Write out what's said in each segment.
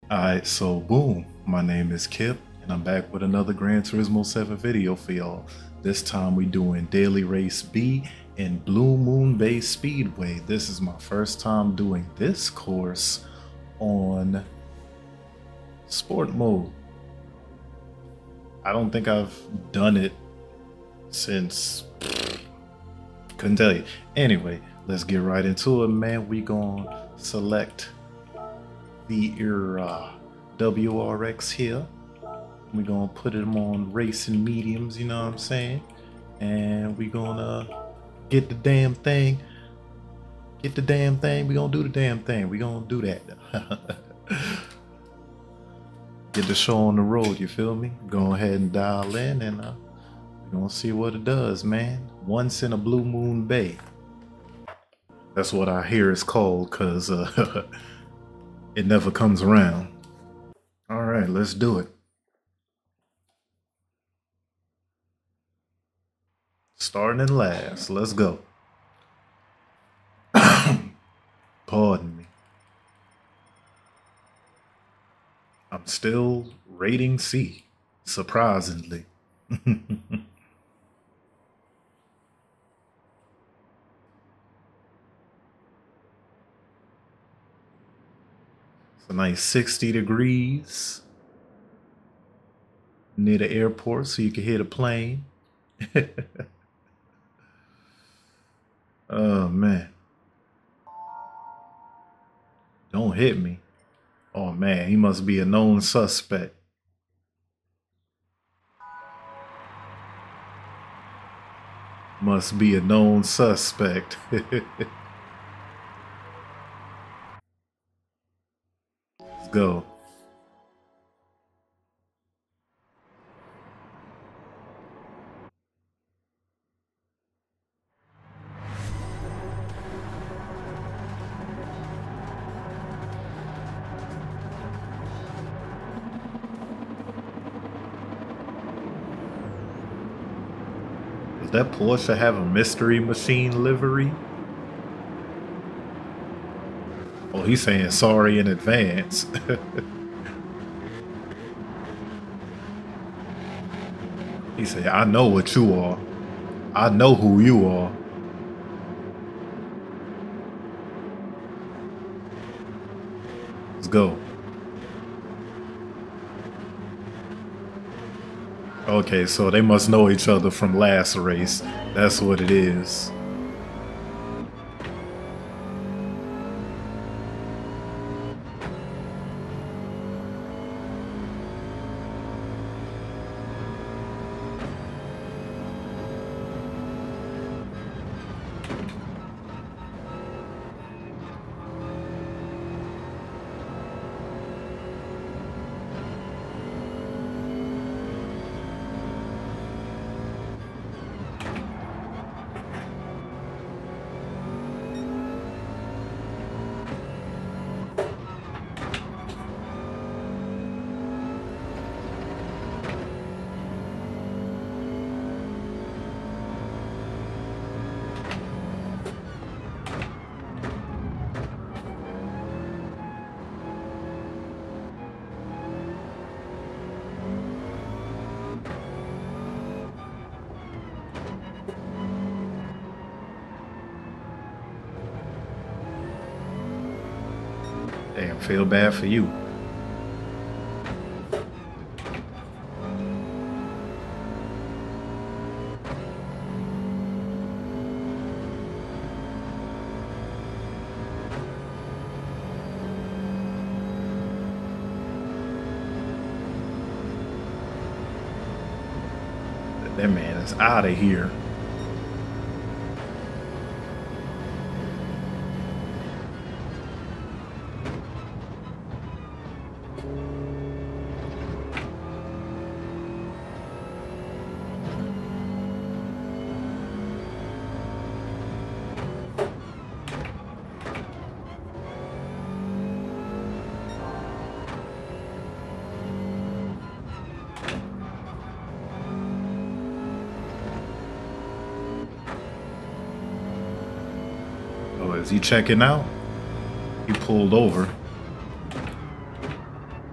Alright, so boom, my name is Kip, and I'm back with another Gran Turismo 7 video for y'all. This time we doing Daily Race B in Blue Moon Bay Speedway. This is my first time doing this course on sport mode. I don't think I've done it since, couldn't tell you. Anyway, let's get right into it, man. We gonna select the WRX here. We're gonna put them on racing mediums, you know what I'm saying? And we're gonna get the damn thing. Get the damn thing. We're gonna do the damn thing. We're gonna do that. Get the show on the road, you feel me? Go ahead and dial in and we're gonna see what it does, man. Once in a Blue Moon Bay. That's what I hear it's called, cause it never comes around. All right, let's do it. Starting in last, let's go. Pardon me. I'm still rating C, surprisingly. It's a nice 60 degrees near the airport so you can hear the plane. Oh man. Don't hit me. Oh man, he must be a known suspect. Must be a known suspect. Let's go. Does that Porsche have a Mystery Machine livery? Oh, he's saying sorry in advance. He said, I know what you are. I know who you are. Let's go. Okay, so they must know each other from last race. That's what it is. Damn, feel bad for you. That man is out of here. Oh, is he checking out? He pulled over.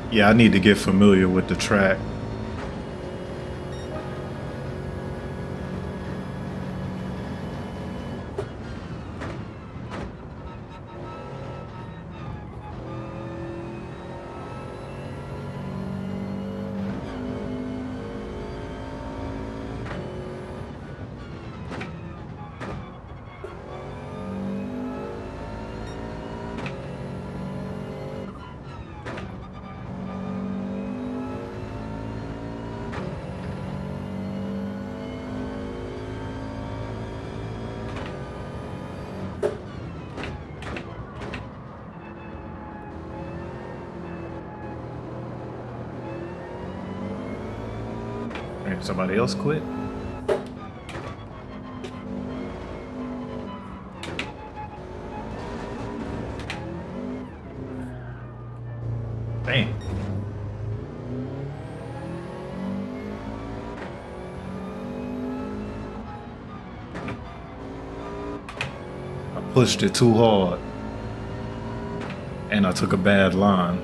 Yeah, I need to get familiar with the track. And somebody else quit. Dang. I pushed it too hard. And I took a bad line.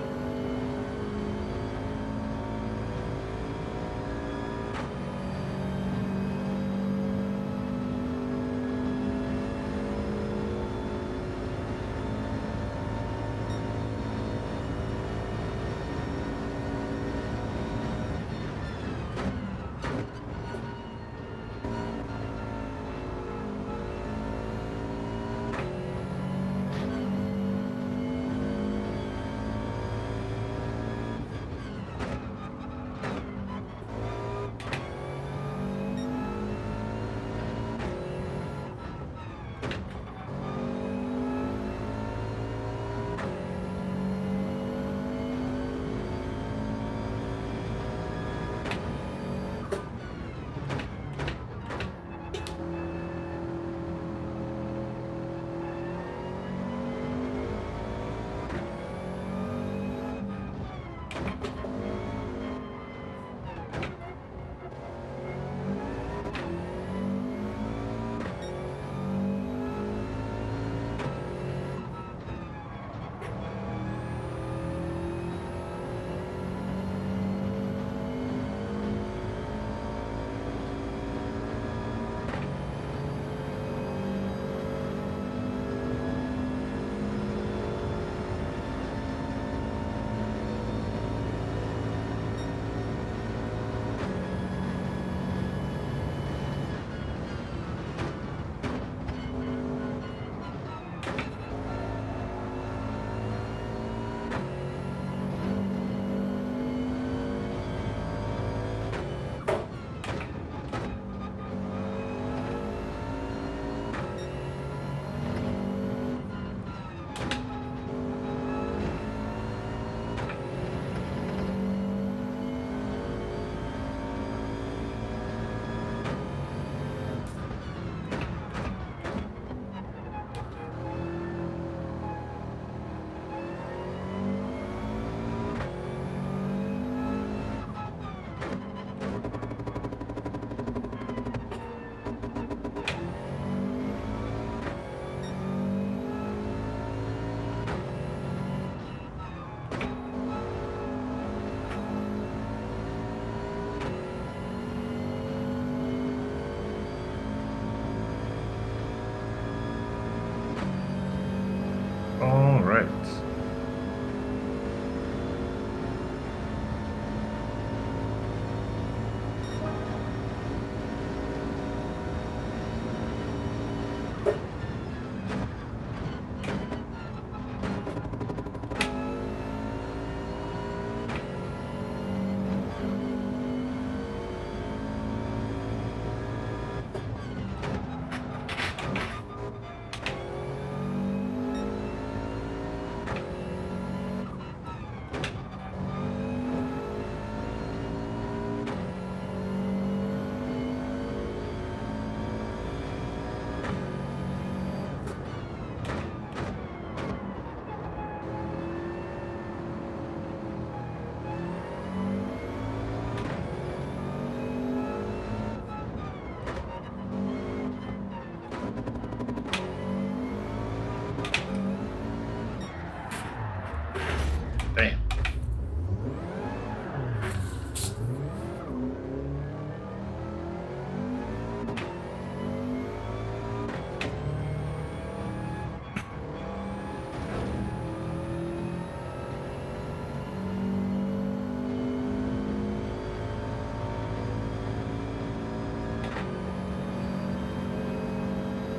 All right.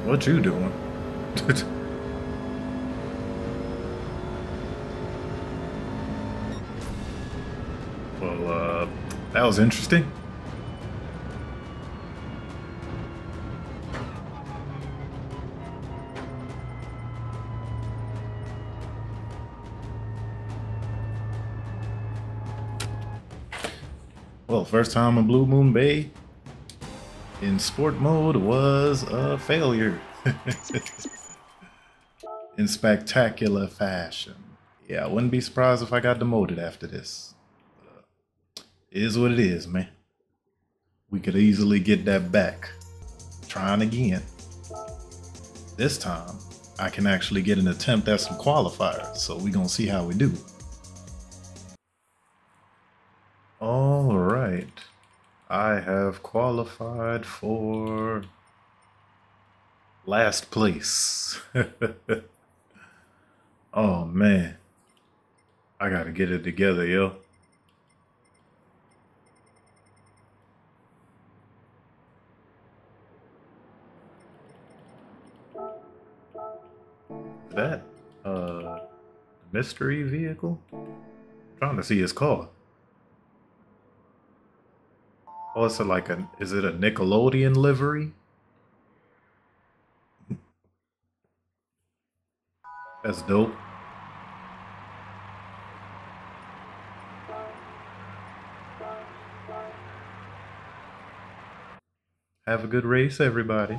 What you doing? Well, that was interesting. Well, first time in Blue Moon Bay in sport mode was a failure. In spectacular fashion. Yeah, I wouldn't be surprised if I got demoted after this. It is what it is, man. We could easily get that back. Trying again. This time, I can actually get an attempt at some qualifiers, so we're gonna see how we do. All right. I have qualified for last place. Oh man. I gotta get it together, yo. That mystery vehicle? I'm trying to see his car. Oh, it's is it a Nickelodeon livery? That's dope. Have a good race, everybody.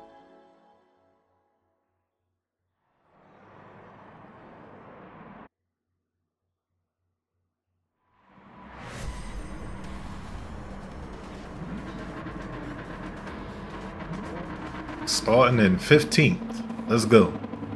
Starting in 15th. Let's go.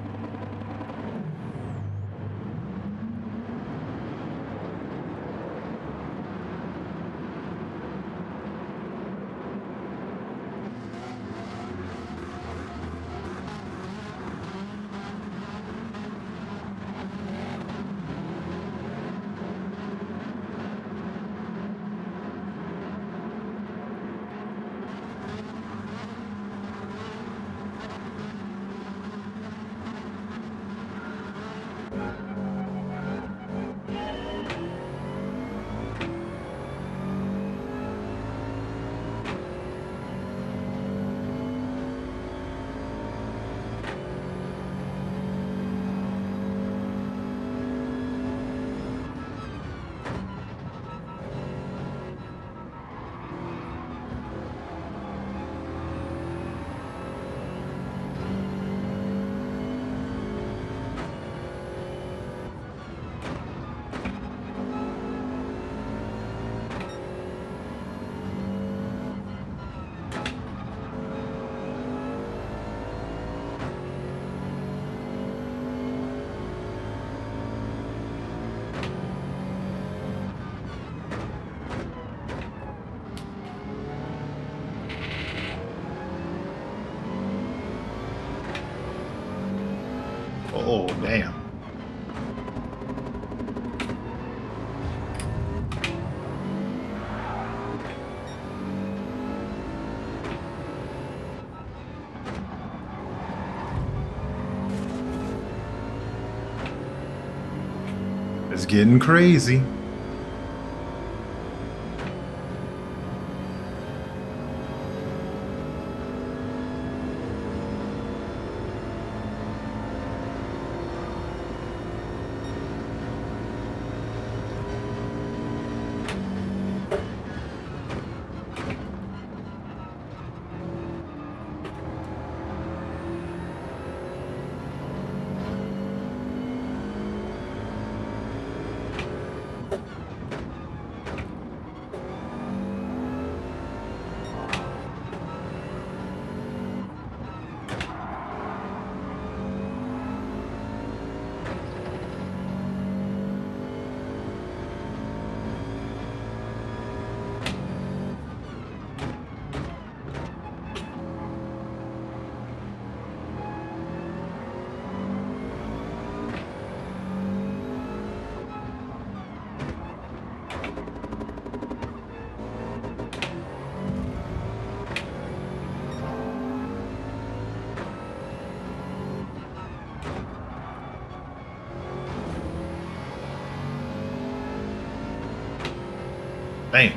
Oh, damn. It's getting crazy. Damn.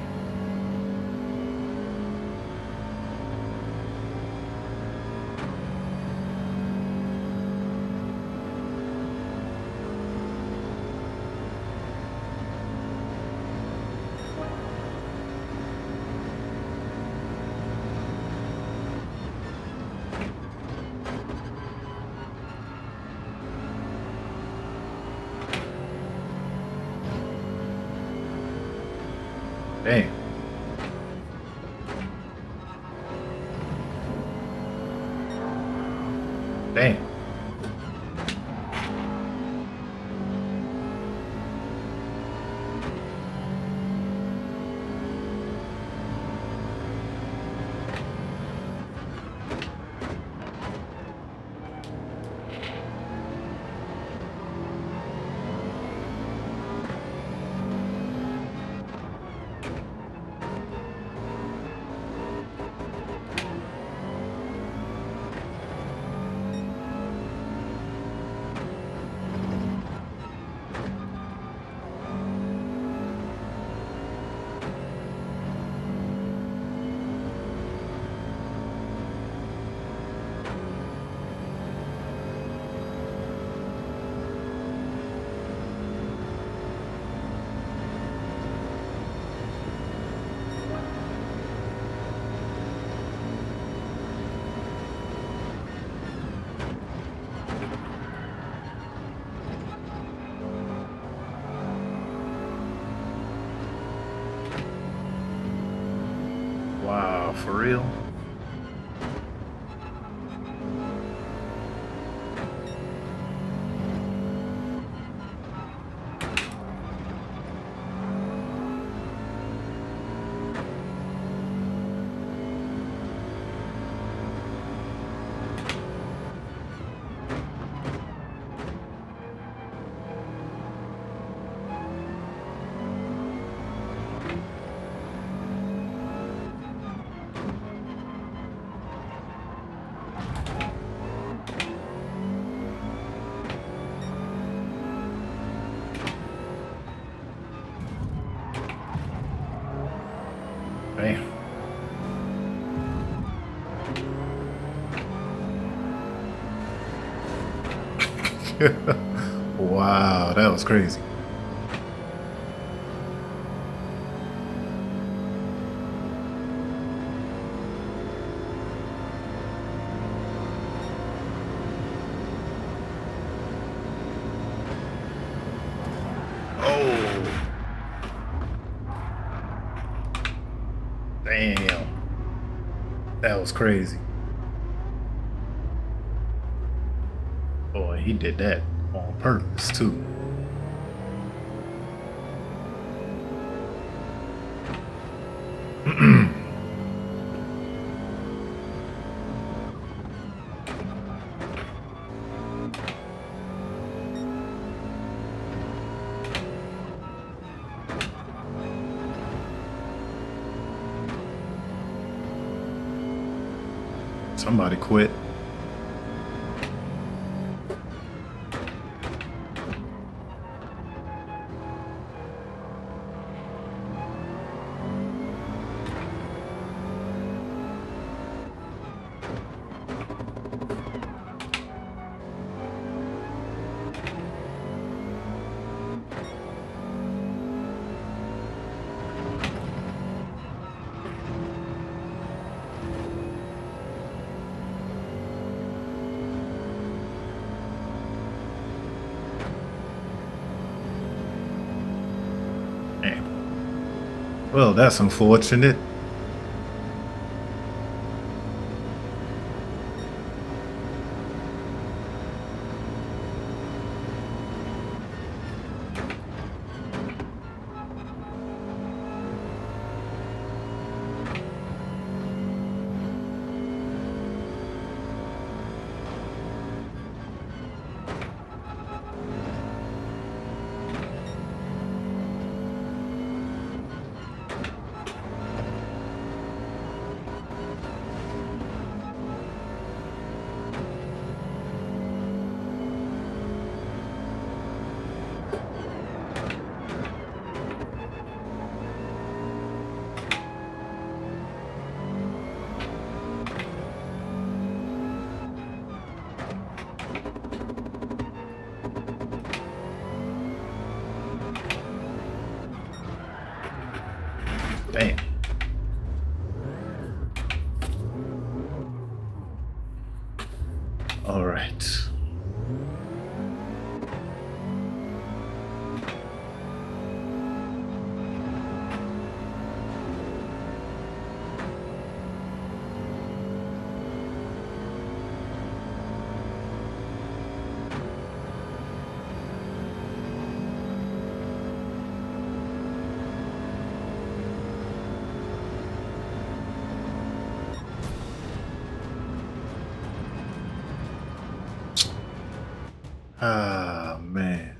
Damn. Damn. Wow, for real? Damn. Wow, that was crazy. Oh, damn. That was crazy. Boy, he did that on purpose, too. Somebody quit. Well, that's unfortunate. Damn. All right. Ah, man.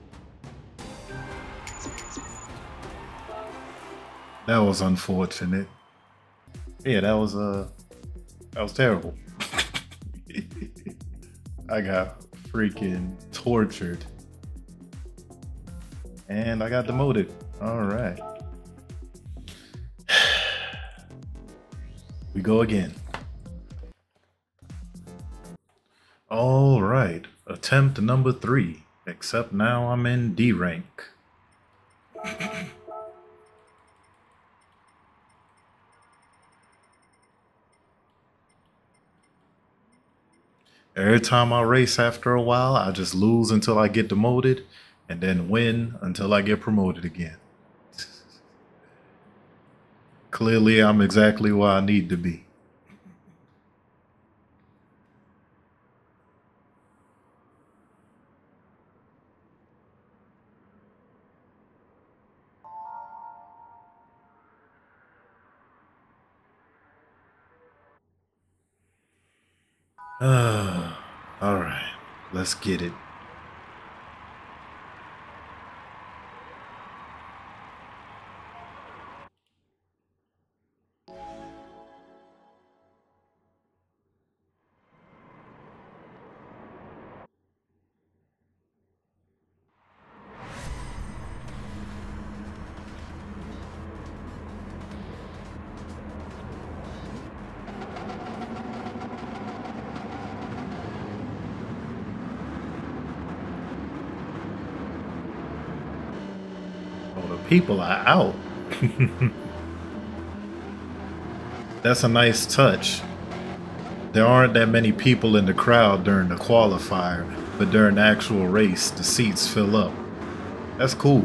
That was unfortunate. Yeah, that was terrible. I got freaking tortured. And I got demoted. All right. We go again. All right. Attempt number 3. Except now I'm in D rank. Every time I race after a while, I just lose until I get demoted and then win until I get promoted again. Clearly, I'm exactly where I need to be. All right, let's get it. Oh, the people are out. That's a nice touch. There aren't that many people in the crowd during the qualifier, but during the actual race, the seats fill up. That's cool.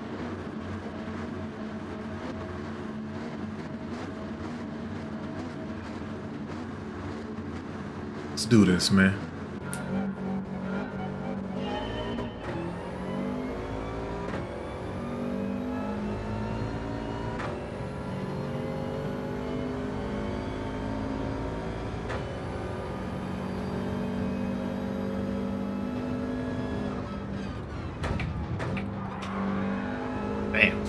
Let's do this, man. Bam.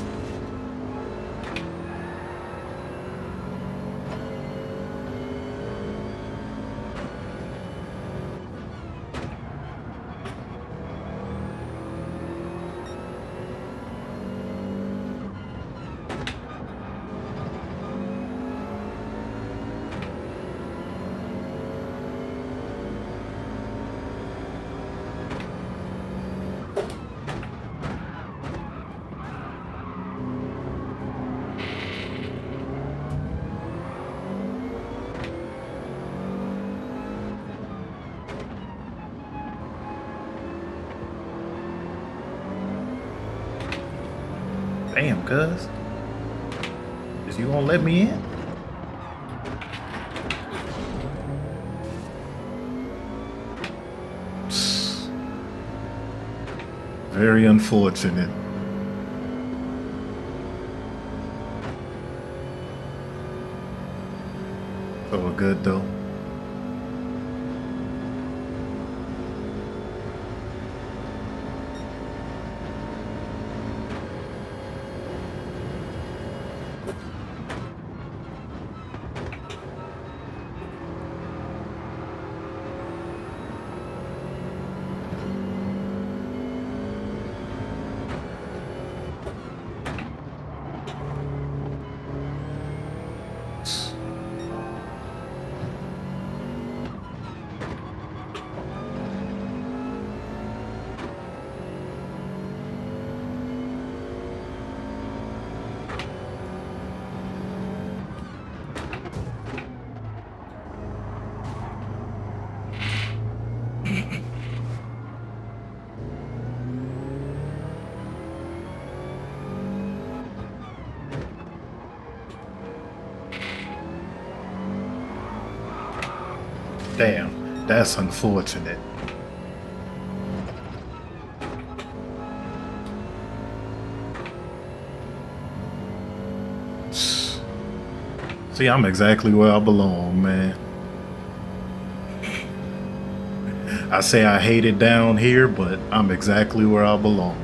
Damn, cuz. Is you gonna let me in? Very unfortunate. So we're good though. Damn, that's unfortunate. See, I'm exactly where I belong, man. I say I hate it down here, but I'm exactly where I belong.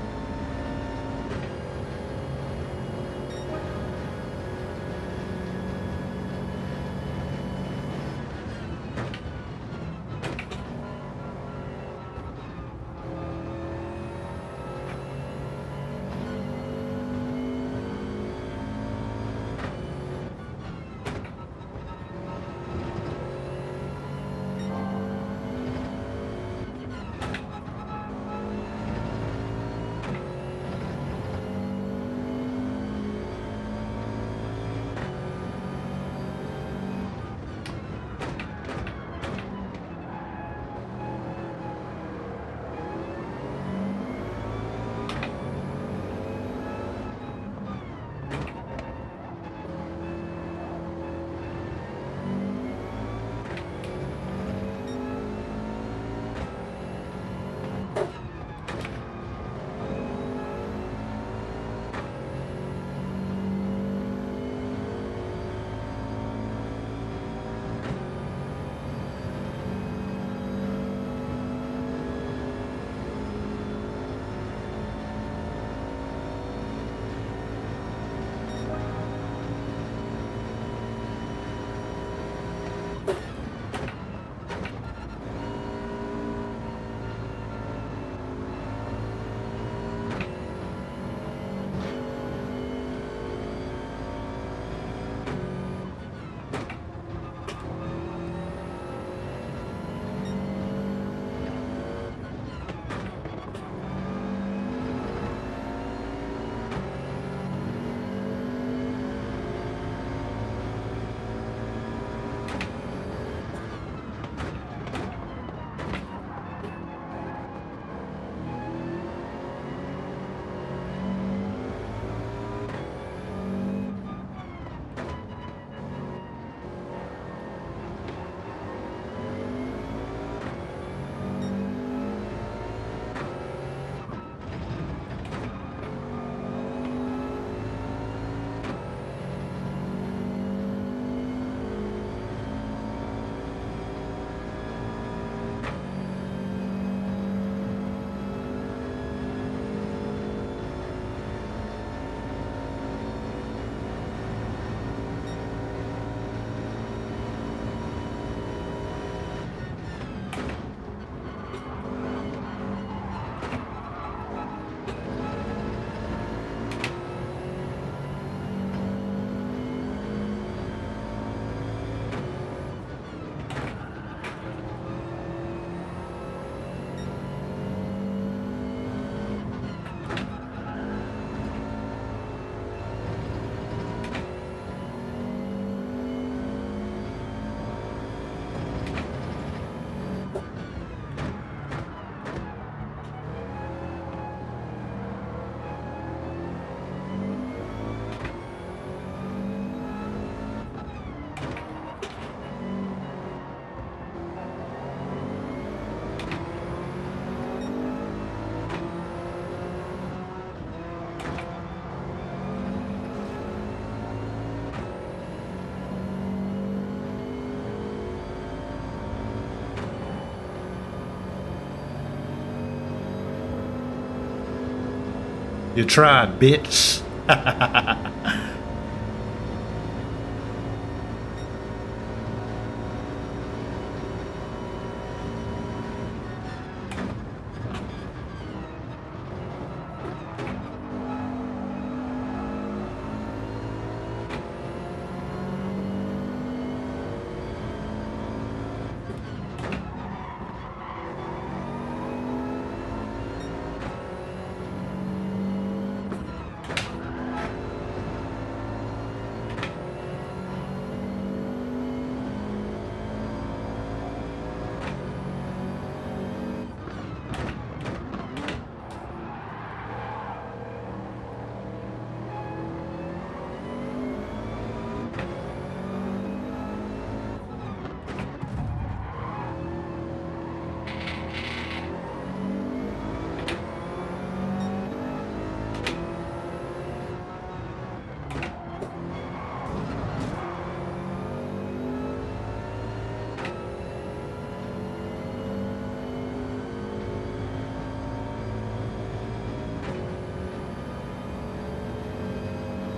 You tried, bitch.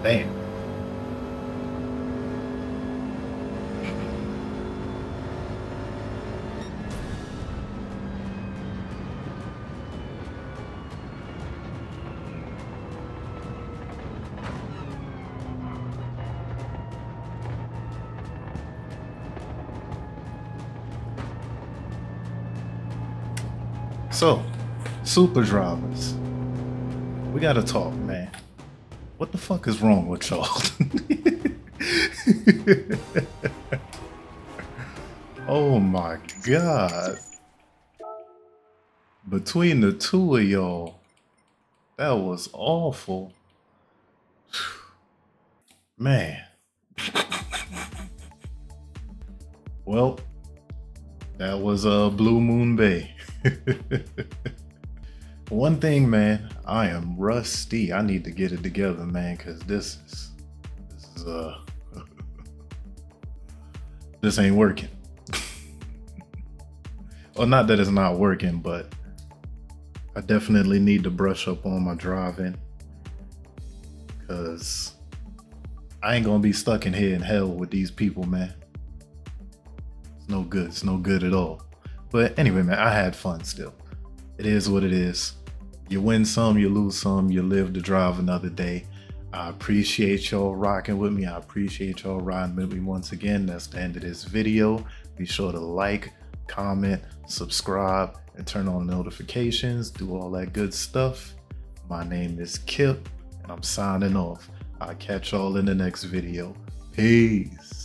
Damn. So, super drivers, we gotta talk, man. What the fuck is wrong with y'all? Oh my god. Between the two of y'all, that was awful. Man. Well, that was Blue Moon Bay. One thing, man, I am rusty. I need to get it together, man, because this is this ain't working. Well, not that it's not working, but I definitely need to brush up on my driving, because I ain't gonna be stuck in here in hell with these people, man. It's no good. It's no good at all. But anyway, man, I had fun still. It is what it is. You win some, you lose some, you live to drive another day. I appreciate y'all rocking with me. I appreciate y'all riding with me once again. That's the end of this video. Be sure to like, comment, subscribe, and turn on notifications. Do all that good stuff. My name is Kip, and I'm signing off. I'll catch y'all in the next video. Peace.